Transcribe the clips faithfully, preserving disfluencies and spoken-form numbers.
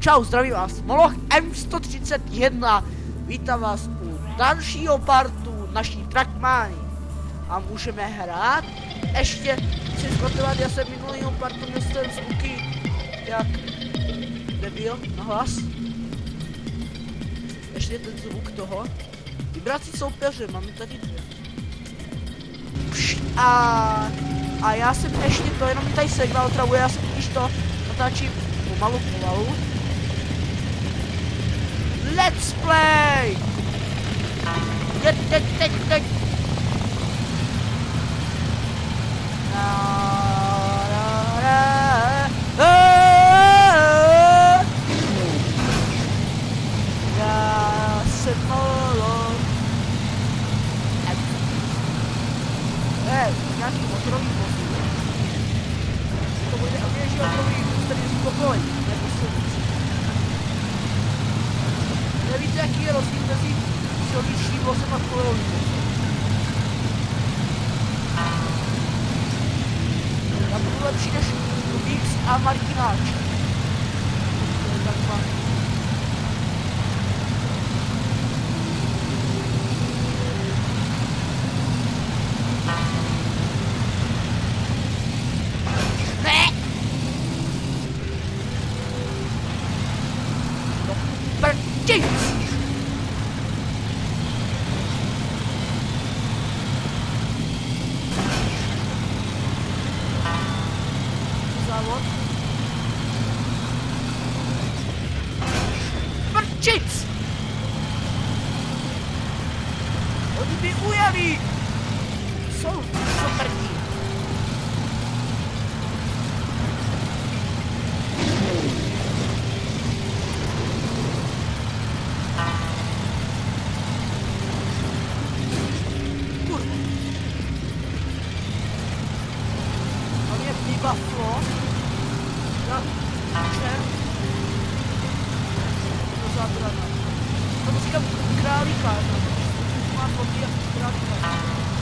Čau, zdraví vás, Moloch M sto třicet jedna. Vítám vás u dalšího partu naší Trackmany. A můžeme hrát. Ještě chci zkontrolovat, já jsem minulýho partu měl ten zvuky jak debil na hlas. Ještě ten zvuk toho. Vybrat si soupeře, máme tady dvě. A, a já jsem ještě to, jenom mi tady segva otravuje, já jsem když to natáčím pomalu pomalu. Let's play! Teď, teď, teď, teď! Já jsem Moloch. Hej, nějaký motorový vozů. To bude oběží motorový vůz, který je spokojný, nebo silnici. Nevíte, jaký je rozdíl mezi silničním vozem a kolejovým vozem. Já budu lepší než Rubíks a Martináč. To je takhle. Ne! No, prčic! Závod. Prčic! Oni mi ujaví! Jsou superní. Kurva. To mě vybavilo. Ja, čer. To zábrana. To musím králíka. Má podí jako králíka.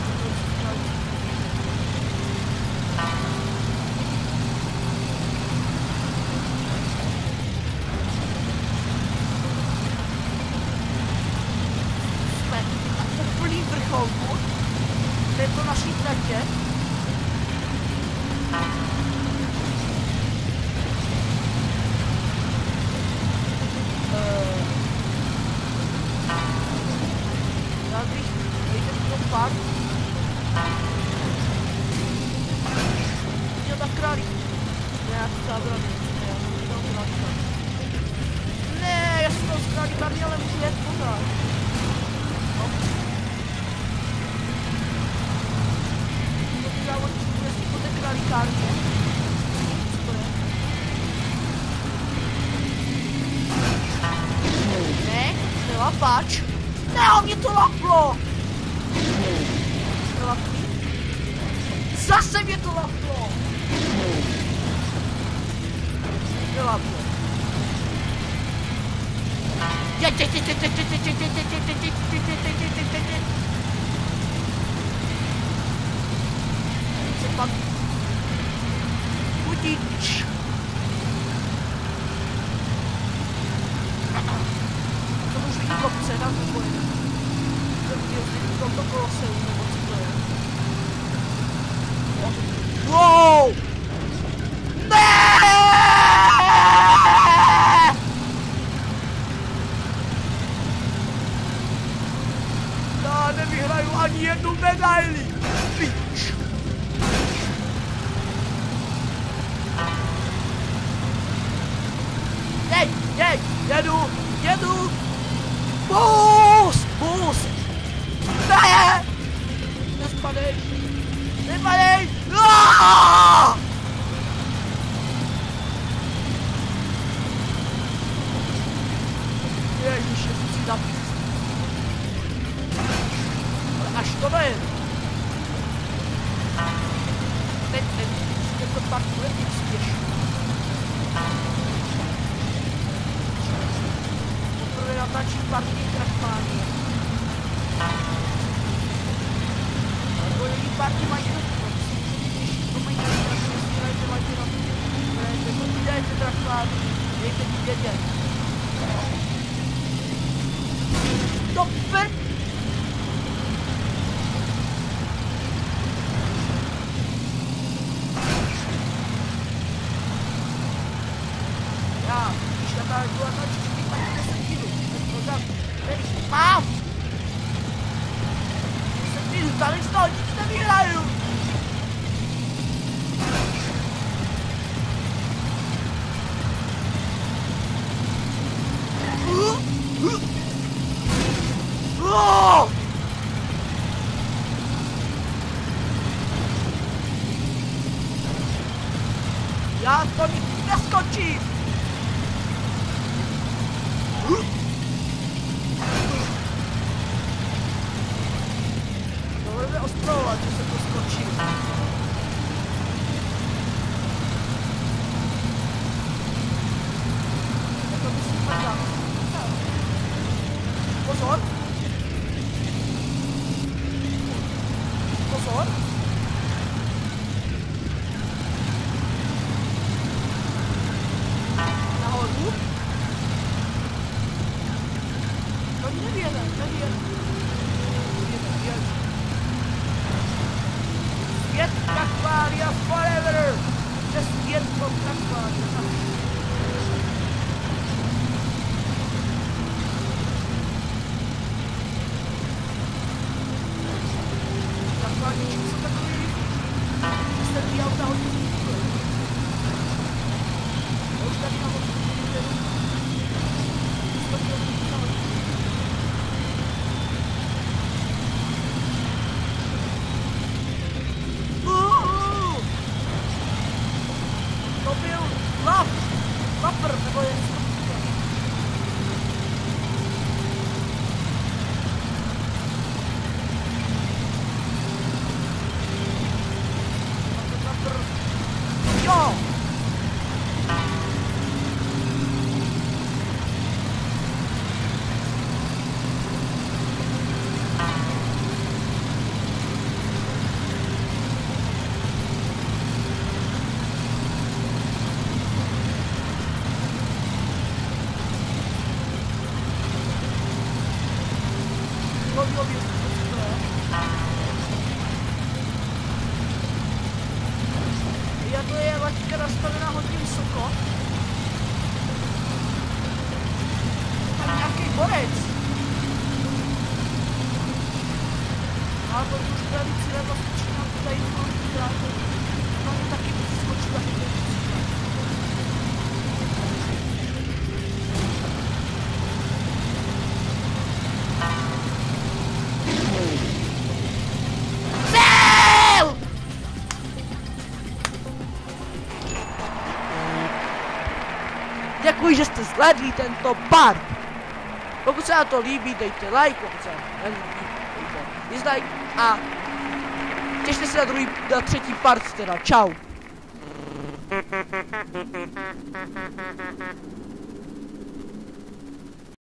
Jsme na úplný vrcholku této naší tratě. Já bych jde do park. Měl tak králík. Ne, já jsem zábrany. Ne, já jsem tam králíka. Ne, já jsem tam z králíka měl, ale můžu jet pořád. No. To ty závodníci bude si po té králíkárně. Co to je? Ne, to je lapač. Ne, on mě to laplo! Lapný? Zase mě to laplo! Nelaplo. Teď, teď, teď, teď, teď, teď, teď, teď, teď, teď, teď, teď, teď, teď, teď, teď, teď. Se pak... Budič. To můžu jít kopce, tam to pojede. V tomto koloseu, nebo co to je? Wow! Ne! Já nevyhraju ani jednu medaili! Pič! Jej, jej, jedu, jedu! Boost, boost! Ne! Nespadej! Nespadej! Aaaaaa! Ježiši, jsem si dal píst. Ale až to nejedu. Teď, teď, teď to pak bude víc těžší. Poprvé natáčím partí Trackmany. Nebo její partí mají to to mají tady, to mají tady, to mají tady, to mají tady, to mají tady, Dejte mi vědět. Super! Já, když já tady jdu a tačky, tak deset minut. Pořád, tady mám! deset minut, ale z toho nic nevyhraju. Oh! Já to nikdy neskočím! To budeme ostrovovat, že se to skočí. Já to musím pořád. Pozor! Pozor! Nahoru! To nevěde, nevěde. Nevěde, nevěde. Svět Aquaria forever! Přes svět od Aquaria. Aquaričky jsou takový, že se ty auta hodně zbytuje. Já už tady na hodně zbytuje. sto kilometrů na hodně. To byl lap, lapr, nebo je to? Jo! Já to je laťka nastavená hodně vysoko. Tam nějaký borec. A to už tady cíle vlastně začíná tady to mám vybrát. To mě taky skočila chytě. Děkuji, že jste sledli tento part. Pokud se vám to líbí, dejte like, pokud se vám nelíbí, dejte dislike a těšte se na druhý, na třetí part teda. Čau.